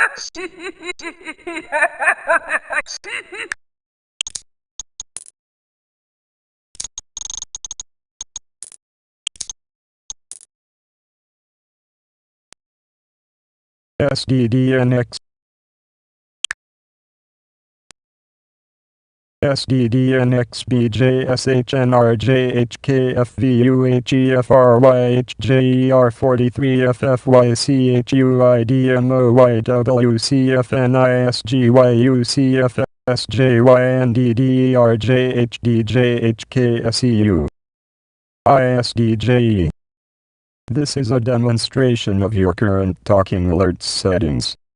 SDDNX SDDNXBJSHNRJHKFVUHGFR1HJR43FFYCHUIDMOYWCFNISGYUCFSJYNDDRJHDJHKSEU. ISDJ. This is a demonstration of your current talking alert settings.